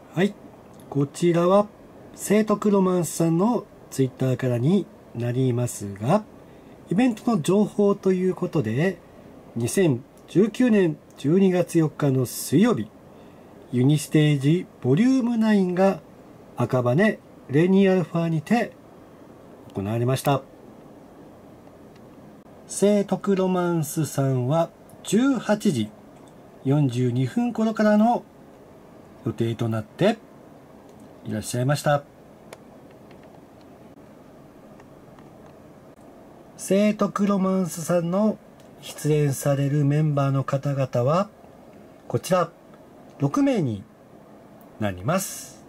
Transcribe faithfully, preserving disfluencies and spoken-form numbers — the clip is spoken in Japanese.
はい、こちらは聖徳ロマンスさんのツイッターからになりますが、イベントの情報ということで、にせんじゅうきゅうねんじゅうにがつよっかの水曜日、ユニステージボリュームナインが赤羽レニアルファにて行われました。聖徳ロマンスさんはじゅうはちじよんじゅうにふん頃からの予定となっていらっしゃいました。聖徳ロマンスさんの出演されるメンバーの方々はこちらろくめいになります。